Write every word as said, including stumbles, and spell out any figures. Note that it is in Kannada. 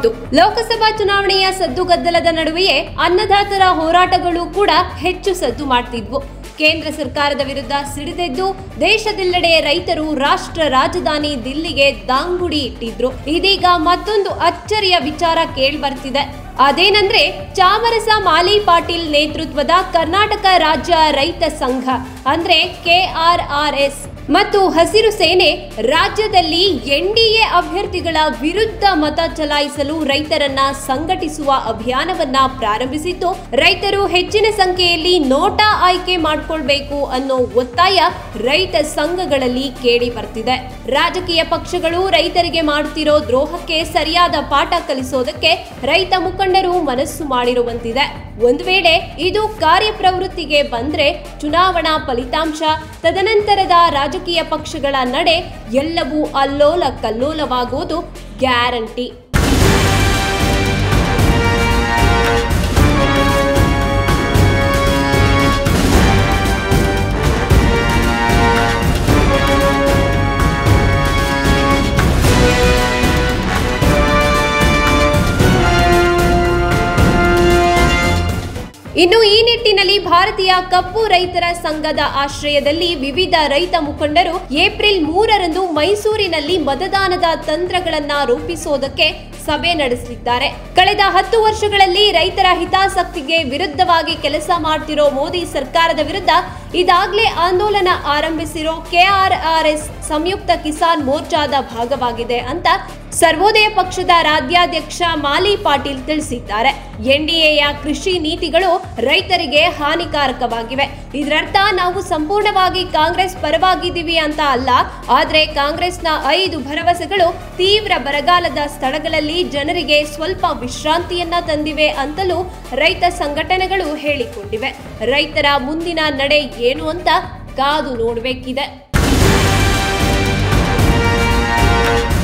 ಹೌದು, ಲೋಕಸಭಾ ಚುನಾವಣೆಯ ಸದ್ದುಗದ್ದಲದ ನಡುವೆಯೇ ಅನ್ನದಾತರ ಹೋರಾಟಗಳು ಕೂಡ ಹೆಚ್ಚು ಸದ್ದು ಮಾಡ್ತಿದ್ವು. ಕೇಂದ್ರ ಸರ್ಕಾರದ ವಿರುದ್ಧ ಸಿಡಿದೆದ್ದು ದೇಶದೆಲ್ಲೆಡೆ ರೈತರು ರಾಷ್ಟ್ರ ರಾಜಧಾನಿ ದಿಲ್ಲಿಗೆ ದಾಂಗುಡಿ ಇಟ್ಟಿದ್ರು. ಇದೀಗ ಮತ್ತೊಂದು ಅಚ್ಚರಿಯ ವಿಚಾರ ಕೇಳ್ಬರ್ತಿದೆ. ಅದೇನಂದ್ರೆ ಚಾಮರಸ ಮಾಲಿ ಪಾಟೀಲ್ ನೇತೃತ್ವದ ಕರ್ನಾಟಕ ರಾಜ್ಯ ರೈತ ಸಂಘ ಅಂದ್ರೆ ಕೆ ಆರ್ ಆರ್ ಎಸ್ ಮತ್ತು ಹಸಿರು ಸೇನೆ ರಾಜ್ಯದಲ್ಲಿ ಎನ್ಡಿಎ ಅಭ್ಯರ್ಥಿಗಳ ವಿರುದ್ಧ ಮತ ಚಲಾಯಿಸಲು ರೈತರನ್ನ ಸಂಘಟಿಸುವ ಅಭಿಯಾನವನ್ನ ಪ್ರಾರಂಭಿಸಿದ್ದು, ರೈತರು ಹೆಚ್ಚಿನ ಸಂಖ್ಯೆಯಲ್ಲಿ ನೋಟಾ ಆಯ್ಕೆ ಮಾಡಿಕೊಳ್ಬೇಕು ಅನ್ನೋ ಒತ್ತಾಯ ರೈತ ಸಂಘಗಳಲ್ಲಿ ಕೇಳಿ ಬರ್ತಿದೆ. ರಾಜಕೀಯ ಪಕ್ಷಗಳು ರೈತರಿಗೆ ಮಾಡುತ್ತಿರೋ ದ್ರೋಹಕ್ಕೆ ಸರಿಯಾದ ಪಾಠ ಕಲಿಸೋದಕ್ಕೆ ರೈತ ಮುಖಂಡರು ಮನಸ್ಸು ಮಾಡಿರುವಂತಿದೆ. ಒಂದು ವೇಳೆ ಇದು ಕಾರ್ಯಪ್ರವೃತ್ತಿಗೆ ಬಂದ್ರೆ ಚುನಾವಣಾ ಫಲಿತಾಂಶ, ತದನಂತರದ ರಾಜಕೀಯ ಪಕ್ಷಗಳ ನಡೆ ಎಲ್ಲವೂ ಅಲ್ಲೋಲ ಕಲ್ಲೋಲವಾಗೋದು ಗ್ಯಾರಂಟಿ. ಇನ್ನು ಈ ನಿಟ್ಟಿನಲ್ಲಿ ಭಾರತೀಯ ಕಪ್ಪು ರೈತರ ಸಂಘದ ಆಶ್ರಯದಲ್ಲಿ ವಿವಿಧ ರೈತ ಮುಖಂಡರು ಏಪ್ರಿಲ್ ಮೂರರಂದು ಮೈಸೂರಿನಲ್ಲಿ ಮತದಾನದ ತಂತ್ರಗಳನ್ನ ರೂಪಿಸೋದಕ್ಕೆ ಸಭೆ ನಡೆಸಲಿದ್ದಾರೆ. ಕಳೆದ ಹತ್ತು ವರ್ಷಗಳಲ್ಲಿ ರೈತರ ಹಿತಾಸಕ್ತಿಗೆ ವಿರುದ್ಧವಾಗಿ ಕೆಲಸ ಮಾಡ್ತಿರೋ ಮೋದಿ ಸರ್ಕಾರದ ವಿರುದ್ಧ ಇದಾಗ್ಲೇ ಆಂದೋಲನ ಆರಂಭಿಸಿರೋ K R R S Samyukta Kisan ಮೋರ್ಚಾದ ಭಾಗವಾಗಿದೆ ಅಂತ ಸರ್ವೋದಯ ಪಕ್ಷದ ರಾಜ್ಯಾಧ್ಯಕ್ಷ ಮಾಲಿ ಪಾಟೀಲ್ ತಿಳಿಸಿದ್ದಾರೆ. ಎನ್ಡಿಎಯ ಕೃಷಿ ನೀತಿಗಳು ರೈತರಿಗೆ ಹಾನಿಕಾರಕವಾಗಿವೆ. ಇದರರ್ಥ ನಾವು ಸಂಪೂರ್ಣವಾಗಿ ಕಾಂಗ್ರೆಸ್ ಪರವಾಗಿದ್ದೀವಿ ಅಂತ ಅಲ್ಲ, ಆದ್ರೆ ಕಾಂಗ್ರೆಸ್ನ ಐದು ಭರವಸೆಗಳು ತೀವ್ರ ಬರಗಾಲದ ಸ್ಥಳಗಳಲ್ಲಿ ಜನರಿಗೆ ಸ್ವಲ್ಪ ವಿಶ್ರಾಂತಿಯನ್ನ ತಂದಿವೆ ಅಂತಲೂ ರೈತ ಸಂಘಟನೆಗಳು ಹೇಳಿಕೊಂಡಿವೆ. ರೈತರ ಮುಂದಿನ ನಡೆ ಏನು ಅಂತ ಕಾದು ನೋಡಬೇಕಿದೆ.